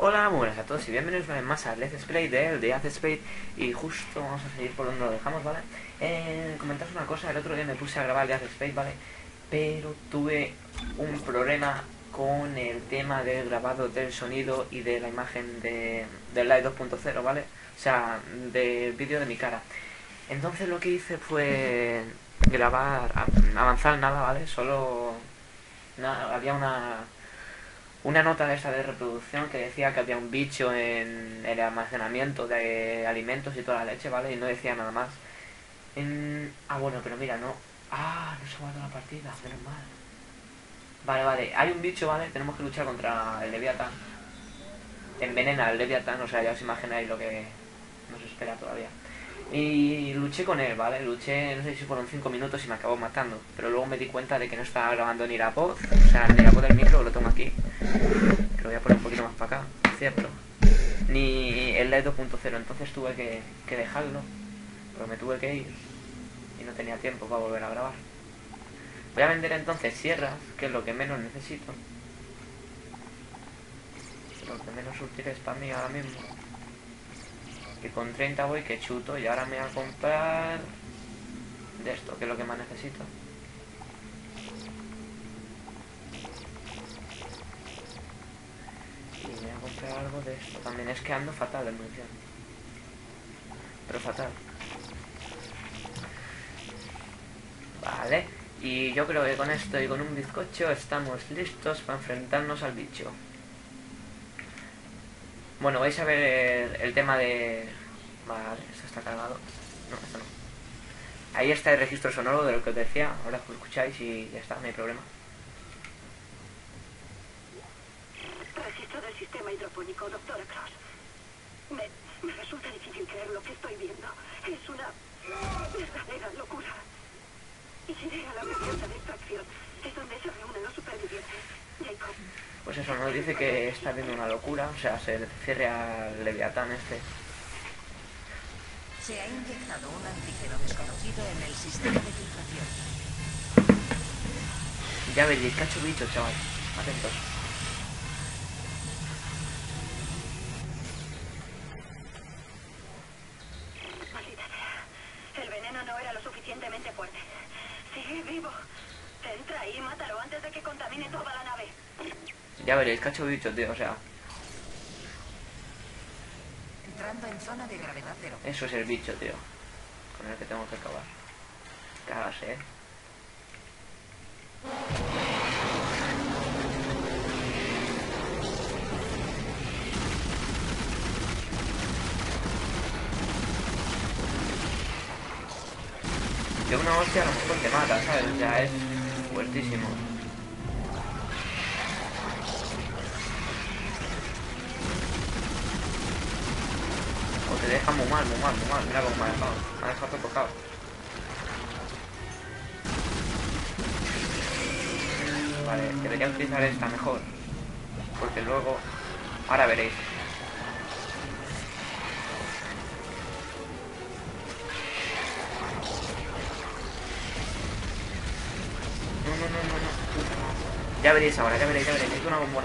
Hola, muy buenas a todos y bienvenidos una vez más a Let's Play del Dead Space. Y justo vamos a seguir por donde lo dejamos, ¿vale? Comentaros una cosa, el otro día me puse a grabar Dead Space, ¿vale? Pero tuve un problema con el tema del grabado del sonido y de la imagen del Live 2.0, ¿vale? O sea, del vídeo de mi cara. Entonces lo que hice fue grabar, avanzar nada, ¿vale? Solo había una nota de esta de reproducción que decía que había un bicho en el almacenamiento de alimentos y toda la leche, ¿vale? Y no decía nada más. Bueno, pero mira, no. No se ha guardado la partida, menos mal. Vale, hay un bicho, ¿vale? Tenemos que luchar contra el Leviatán. Envenena al Leviatán, o sea, ya os imagináis lo que nos espera todavía. Y luché con él, ¿vale? Luché, no sé si fueron 5 minutos y me acabó matando. Pero luego me di cuenta de que no estaba grabando ni la voz. O sea, ni la voz del micro, lo tengo aquí. Lo voy a poner un poquito más para acá, ¿cierto? Ni el Live 2.0, entonces tuve que dejarlo. Pero me tuve que ir. Y no tenía tiempo para volver a grabar. Voy a vender entonces sierras, que es lo que menos necesito. Lo que menos útil es para mí ahora mismo. Que con 30 voy que chuto y ahora me voy a comprar de esto, que es lo que más necesito. Y me voy a comprar algo de esto también. Es que ando fatal de munición. Pero fatal. Vale. Y yo creo que con esto y con un bizcocho estamos listos para enfrentarnos al bicho. Bueno, vais a ver el tema de... Vale, esto está cargado. No, esto no. Ahí está el registro sonoro de lo que os decía. Ahora lo escucháis y ya está, no hay problema. Registro del sistema hidropónico, doctora Cross. Me resulta difícil creer lo que estoy viendo. Es una verdadera locura. Iré a la región de extracción. Es donde se reúnen los supervivientes. Jacob. Pues eso, nos dice que está viendo una locura. O sea, se cierre al Leviatán este. Se ha inyectado un antígeno desconocido en el sistema de filtración. Ya veréis, cacho bicho, chaval. Atentos. Maldita sea. El veneno no era lo suficientemente fuerte. Sigue vivo. Entra ahí y mátalo antes de que contamine toda la nave. Ya veréis, cacho bicho, tío, o sea. Entrando en zona de gravedad cero. Eso es el bicho, tío. Con el que tengo que acabar. Cágase, De una hostia a lo mejor te mata, ¿sabes? O sea, es fuertísimo. O te deja muy mal. Mira cómo me ha dejado. Me ha dejado tocado. Vale, debería utilizar esta mejor. Porque luego... Ahora veréis. No. Ya veréis ahora, ya veréis. Necesito una bombona.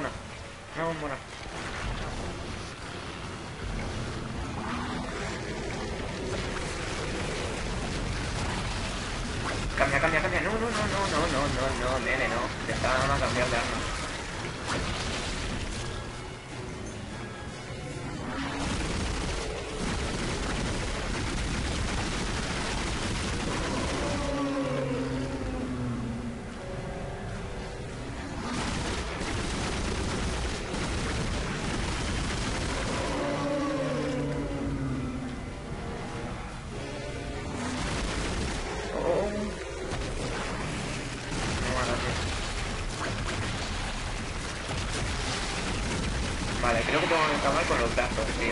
Cambia. No, nene, no. Te está dando a cambiar de arma. Vale, creo que tengo que acabar con los brazos, tío.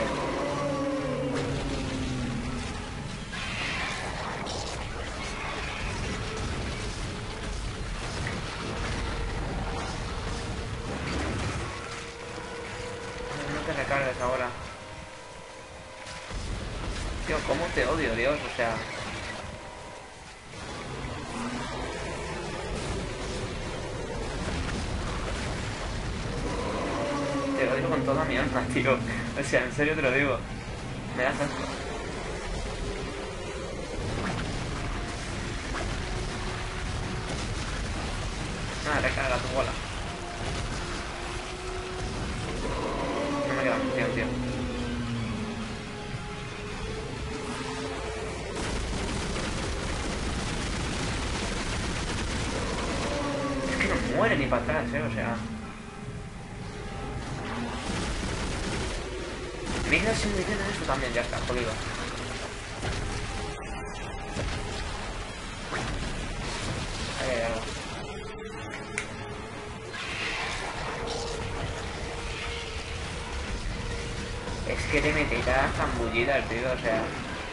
No te recargues ahora. Tío, cómo te odio, Dios, o sea... le odio con toda mi alma, tío. O sea, en serio te lo digo. Me das asco. Nada, recarga tu bola. No me queda munición, tío. Es que no muere ni para atrás, o sea. Me quedo sin munición en esto también, ya está, jodido. Ahí hay algo. Es que te metes a zambullidas, tío, o sea.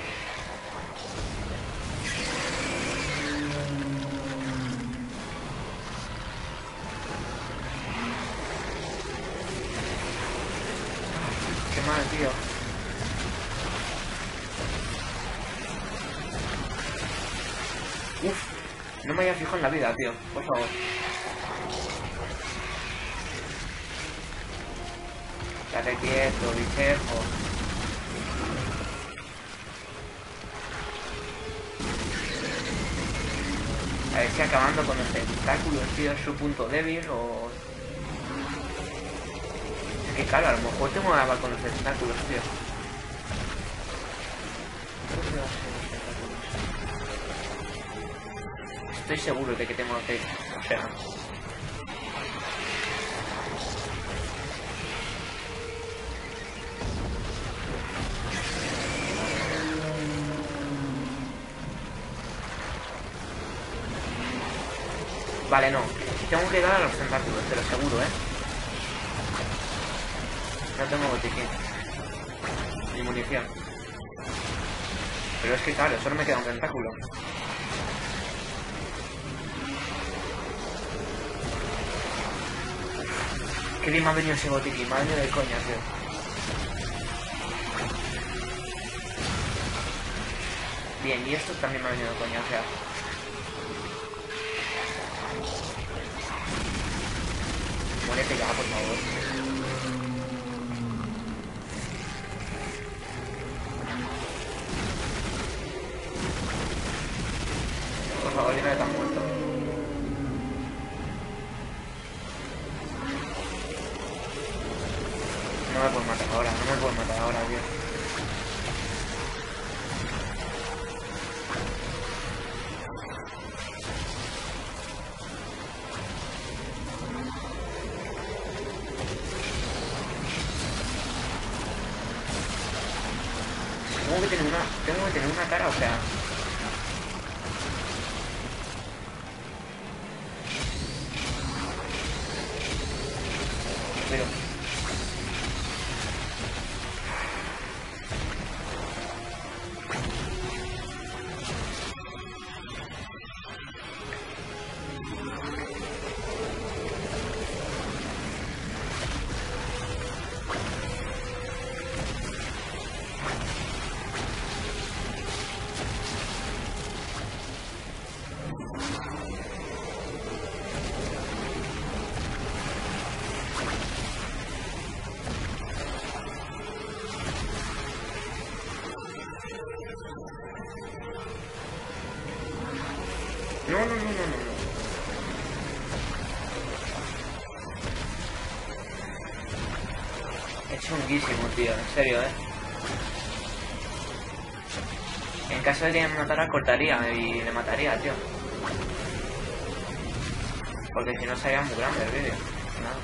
Qué mal, tío. Uf, no me había fijado en la vida, tío, por favor. Estate quieto, bichejo. A ver si acabando con los tentáculos, tío, es su punto débil o... Es que claro, a lo mejor tengo que acabar con los tentáculos, tío. Estoy seguro de que tengo que... O sea... Vale, no. Tengo que dar a los tentáculos, te lo aseguro, ¿eh? No tengo botiquín. Ni munición. Pero es que claro, solo me queda un tentáculo. Qué bien me ha venido ese botiquín, madre de coña, tío. Bien, y esto también me ha venido de coña, o sea... Muérete ya, por favor. Por favor, dime que estás muerto. No me puedes matar ahora, no me puedes matar ahora, tío. Tengo que tener una cara, o sea... Pero... No. Es chunguísimo, tío, en serio, En caso de que me matara, cortaría y le mataría, tío. Porque si no sería muy grande el vídeo. Nada.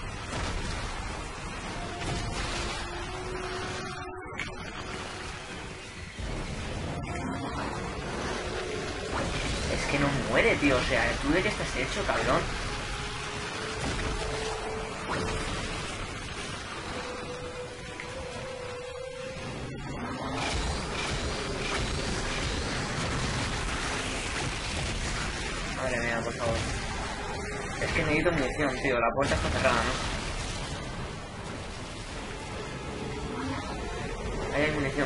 Es que no muere, tío, o sea, ¿tú de qué estás hecho, cabrón? Madre mía, por favor. Es que necesito munición, tío, la puerta está cerrada, ¿no? Ahí hay munición.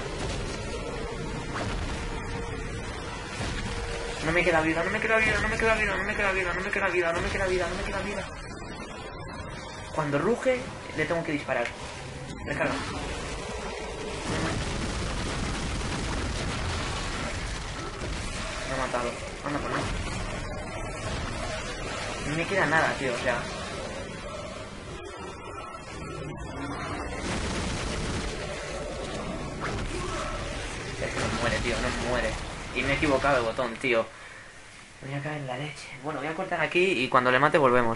No me queda vida. Cuando ruge, le tengo que disparar. matado. Anda, pues no. No me queda nada, tío, o sea... Es que no muere, tío, no muere. Y me he equivocado de botón, tío. Voy a caer en la leche. Bueno, voy a cortar aquí y cuando le mate volvemos.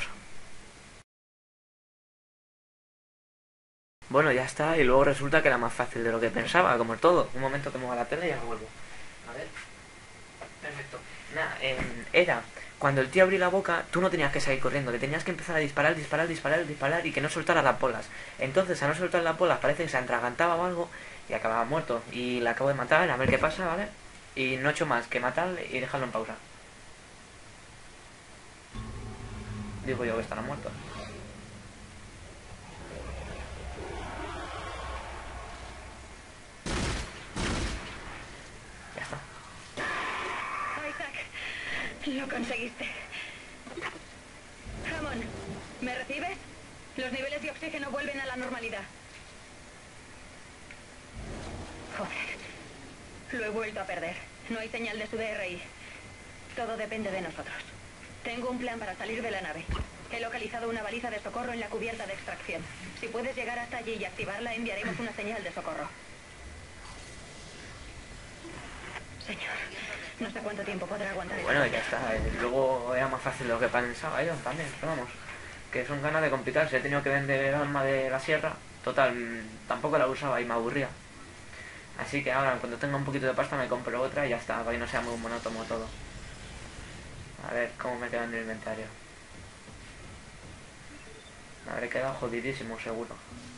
Bueno, ya está, y luego resulta que era más fácil de lo que pensaba, como todo. Un momento que mueva la tele y ya vuelvo. A ver. Perfecto. Nada, era... Cuando el tío abrió la boca, tú no tenías que salir corriendo, le tenías que empezar a disparar, disparar, disparar, disparar y que no soltara las bolas. Entonces, a no soltar las bolas, parece que se atragantaba o algo y acababa muerto. Y la acabo de matar, a ver qué pasa, ¿vale? Y no he hecho más que matarle y dejarlo en pausa. Digo yo que estará muerto. Ya está. Isaac, lo conseguiste. Hammond, ¿me recibes? Los niveles de oxígeno vuelven a la normalidad. Joder, lo he vuelto a perder. No hay señal de su DRI. Todo depende de nosotros. Tengo un plan para salir de la nave. He localizado una baliza de socorro en la cubierta de extracción. Si puedes llegar hasta allí y activarla, enviaremos una señal de socorro. Señor, no sé cuánto tiempo podrá aguantar. Bueno, ya está. Luego era más fácil de lo que pensaba yo también, pero vamos. Que son ganas de complicarse. He tenido que vender el arma de la sierra. Total, tampoco la usaba y me aburría. Así que ahora, cuando tenga un poquito de pasta, me compro otra y ya está, para que no sea muy monótono todo. A ver cómo me queda en el inventario. Me habré quedado jodidísimo, seguro.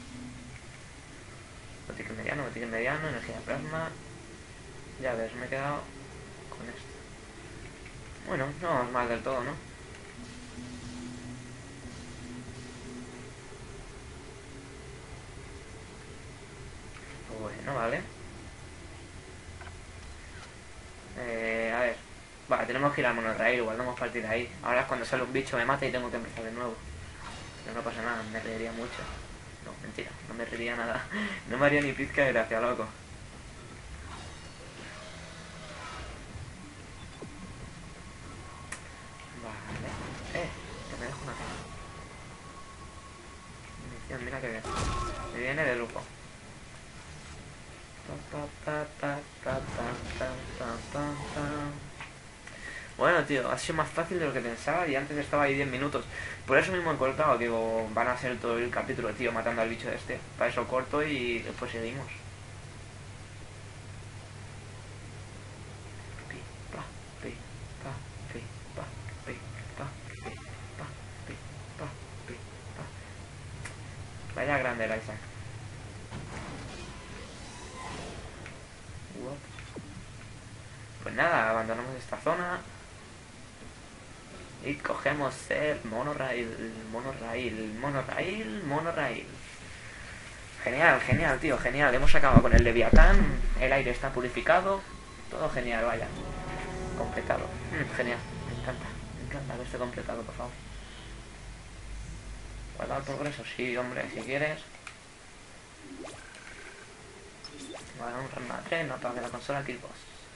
Botiquín mediano, energía de plasma. Ya ves, me he quedado con esto. Bueno, no vamos mal del todo, ¿no? Bueno, vale. A ver. Vale, tenemos que ir al monorail, igual no hemos partido ahí. Ahora es cuando sale un bicho, me mata y tengo que empezar de nuevo. Pero no pasa nada, me reiría mucho. No, mentira, no me reiría nada. No me haría ni pizca de gracia, loco. Vale. Que me dejo una cosa. Munición, mira que bien. Me viene de lujo. Bueno, tío, ha sido más fácil de lo que pensaba y antes estaba ahí 10 minutos. Por eso mismo he cortado, digo, van a ser todo el capítulo, tío, matando al bicho este. Para eso corto y después seguimos. Vaya grande el Isaac. Pues nada, abandonamos esta zona y cogemos el monorail. Genial, genial, tío, genial. Hemos acabado con el Leviatán, el aire está purificado, todo genial, vaya. Completado. Genial, me encanta que esté completado, por favor. ¿Guardar progreso? Sí, hombre, si quieres. Vale, un Rama 3, notas de la consola Xbox.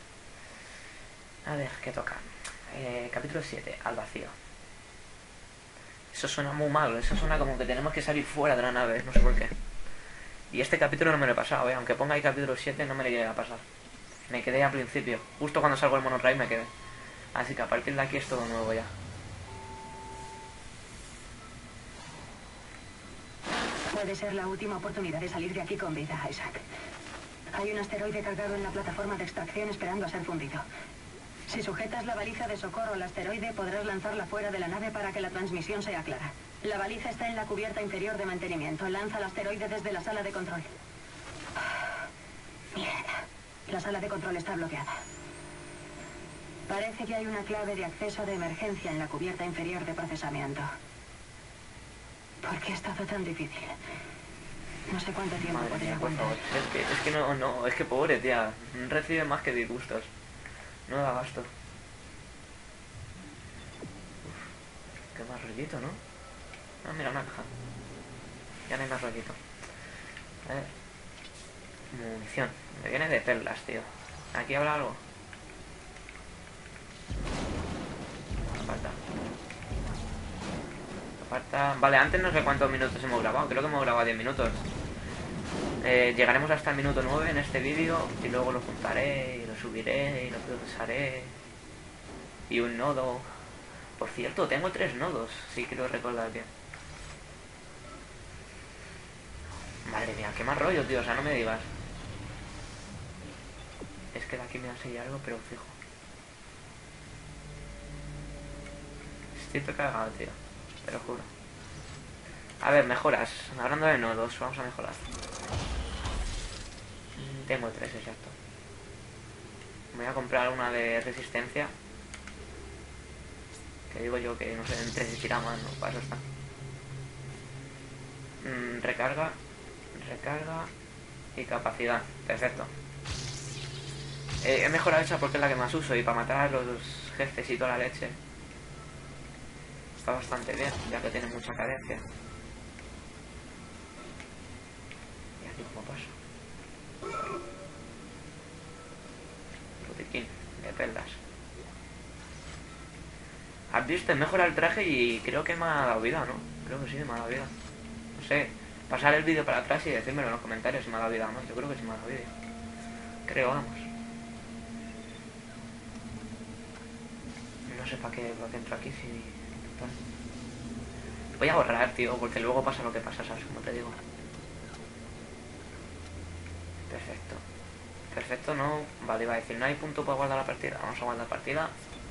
A ver, ¿qué toca? Capítulo 7, al vacío. Eso suena muy malo, eso suena como que tenemos que salir fuera de la nave, no sé por qué. Y este capítulo no me lo he pasado, aunque ponga ahí capítulo 7 no me lo llegué a pasar. Me quedé al principio, justo cuando salgo el monorail me quedé. Así que a partir de aquí es todo nuevo ya. Puede ser la última oportunidad de salir de aquí con vida, Isaac. Hay un asteroide cargado en la plataforma de extracción esperando a ser fundido. Si sujetas la baliza de socorro al asteroide, podrás lanzarla fuera de la nave para que la transmisión sea clara. La baliza está en la cubierta inferior de mantenimiento. Lanza el asteroide desde la sala de control. Mierda. La sala de control está bloqueada. Parece que hay una clave de acceso de emergencia en la cubierta inferior de procesamiento. ¿Por qué es todo tan difícil? No sé cuánto tiempo podría aguantar. Es que no, es que pobre, tía. Recibe más que disgustos. No da gasto. Uf, qué más rollito, ¿no? Ah, mira, una caja. Ya no hay más rollito. A ver. Munición. Me viene de perlas, tío. ¿Aquí habrá algo? falta... Vale, antes no sé cuántos minutos hemos grabado. Creo que hemos grabado 10 minutos. Llegaremos hasta el minuto 9 en este vídeo. Y luego lo juntaré, y lo subiré, y lo procesaré. Y un nodo. Por cierto, tengo 3 nodos, si quiero recordar bien. Madre mía, qué más rollo, tío. O sea, no me digas. Es que de aquí me va a seguir algo, pero fijo. Estoy cagado, tío. Te lo juro. A ver, mejoras. Hablando de nodos, vamos a mejorar. Tengo 3, exacto. Me voy a comprar una de resistencia. Que digo yo que no sé, en 3 tira más, ¿no? Para eso está. Recarga. Recarga. Y capacidad. Perfecto. He mejorado esa porque es la que más uso. Y para matar a los jefes y toda la leche. Está bastante bien, ya que tiene mucha cadencia. Y aquí como paso. Botiquín de perlas. ¿Has visto? He mejorado el traje y creo que me ha dado vida, ¿no? Creo que sí, me ha dado vida. No sé, pasar el vídeo para atrás y decírmelo en los comentarios si me ha dado vida o no. Yo creo que sí me ha dado vida. Creo, vamos. No sé para qué entro aquí si... Voy a borrar, tío, porque luego pasa lo que pasa, ¿sabes? Como te digo. Perfecto. Perfecto, no... Vale, iba a decir, no hay punto para guardar la partida. Vamos a guardar partida.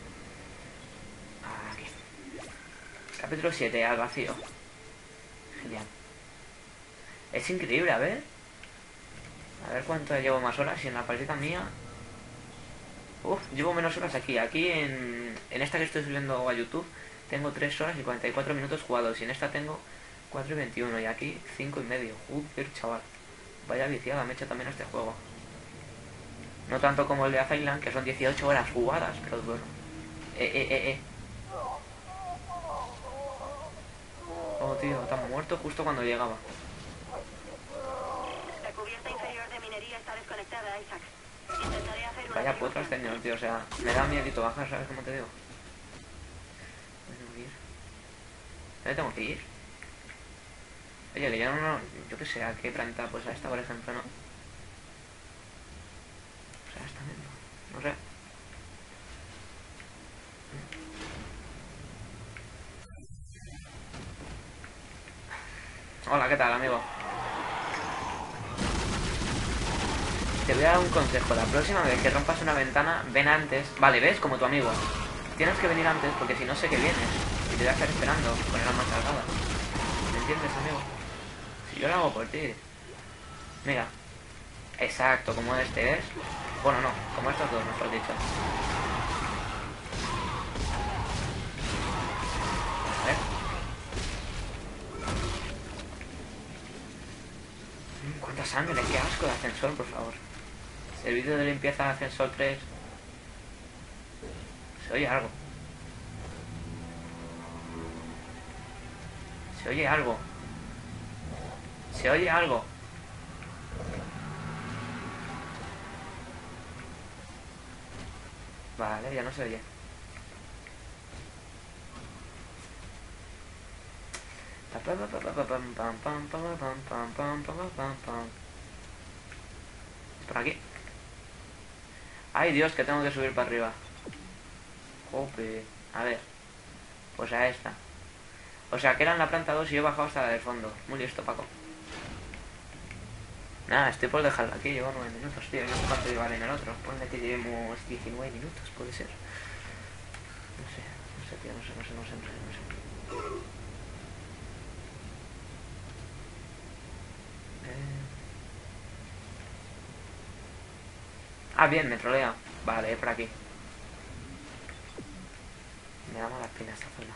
Aquí. Capítulo 7, al vacío. Genial. Es increíble, a ver. A ver cuánto llevo más horas. Y en la partida mía... llevo menos horas aquí. Aquí en esta que estoy subiendo a YouTube tengo 3 horas y 44 minutos jugados. Y en esta tengo 4 y 21. Y aquí 5 y medio. Joder, chaval. Vaya viciada me he hecho también a este juego. No tanto como el de Azailand, que son 18 horas jugadas. Pero bueno. Oh, tío, está muerto justo cuando llegaba. La cubierta inferior de minería está desconectada, Isaac. Intentaré hacer una... Vaya potras, señor, tío. O sea, me da miedito bajar, ¿sabes cómo te digo? ¿Dónde tengo que ir? Oye, que yo no... Yo qué sé, ¿a qué planta? Pues a esta, por ejemplo, ¿no? O sea, esta misma. No sé. Hola, ¿qué tal, amigo? Te voy a dar un consejo. La próxima vez que rompas una ventana, ven antes. Vale, ¿ves? Como tu amigo. Tienes que venir antes porque si no sé que vienes. Y te voy a estar esperando con el arma cargada. ¿Me entiendes, amigo? Si yo lo hago por ti. Mira. Exacto, como este, ¿ves? Bueno, no, como estos dos, mejor dicho. A ver. Cuánta sangre, qué asco de ascensor, por favor. Servicio de limpieza de ascensor 3. Se oye algo. Se oye algo. Se oye algo. Vale, ya no se oye. Por aquí. Ay, Dios, que tengo que subir para arriba. Jope. A ver. Pues a esta. O sea, que era en la planta 2 y yo he bajado hasta la del fondo. Muy listo, Paco. Nada, estoy por dejarlo aquí. Llevo 9 minutos, tío. No sé cuánto llevaré en el otro. Ponle que llevemos 19 minutos, puede ser. No sé, tío. No sé. Ah, bien, me trolea. Vale, por aquí. Me da mala espina esta zona.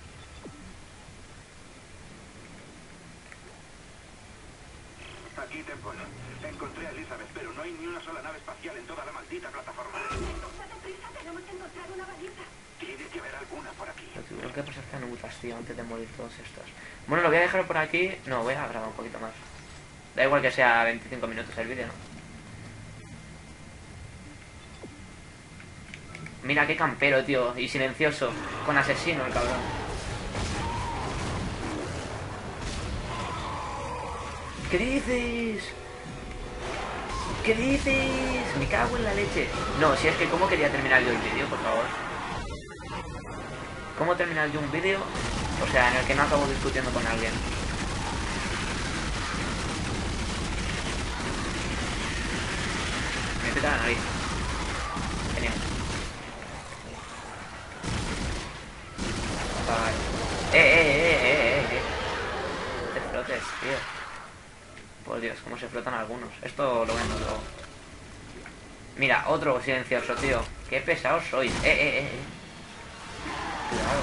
Aquí, Temple. Encontré a Elizabeth, pero no hay ni una sola nave espacial en toda la maldita plataforma. ¡Date prisa! ¡Tenemos que encontrar una baliza! Tiene que haber alguna por aquí. Lo que pasa es que no mutas, tío, antes de morir todos estos. Bueno, lo voy a dejar por aquí. No, voy a grabar un poquito más. Da igual que sea 25 minutos el vídeo, ¿no? Mira qué campero, tío. Y silencioso. Con asesino, el cabrón. ¿Qué dices? ¿Qué dices? Me cago en la leche. No, si es que ¿cómo quería terminar yo el vídeo, por favor? ¿Cómo terminar yo un vídeo? O sea, en el que no acabo discutiendo con alguien. Me peta la nariz. Genial. Vale. No te frotes, tío. Por Dios, cómo se flotan algunos. Esto lo vemos luego. Mira, otro silencioso, tío. Qué pesados sois. Cuidado.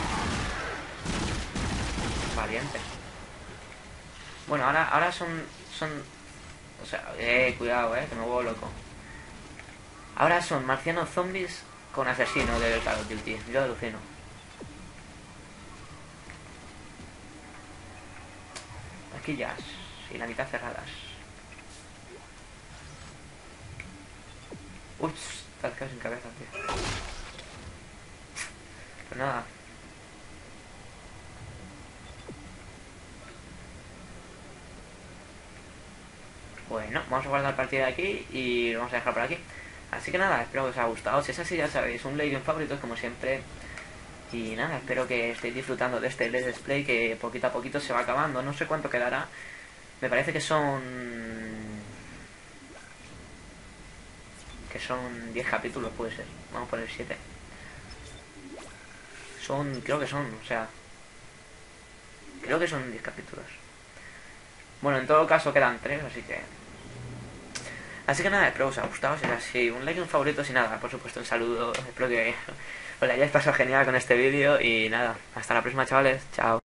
Valiente. Bueno, ahora son... O sea, cuidado, que me vuelvo loco. Ahora son marcianos zombies con asesino del Call of Duty. Yo alucino. Taquillas y la mitad cerradas. Uy, te has quedado sin cabeza, tío. Pues nada. Bueno, vamos a guardar partida aquí y lo vamos a dejar por aquí. Así que nada, espero que os haya gustado. Si es así, ya sabéis, un like y un favorito como siempre. Y nada, espero que estéis disfrutando de este Let's Play que poquito a poquito se va acabando. No sé cuánto quedará. Me parece que son 10 capítulos, puede ser. Vamos a poner 7. Creo que son, o sea... Creo que son 10 capítulos. Bueno, en todo caso quedan 3, así que... Así que nada, espero que os haya gustado. Si es así, un like y un favorito. Si nada, por supuesto un saludo. Espero que os la hayáis pasado genial con este vídeo. Y nada, hasta la próxima, chavales. Chao.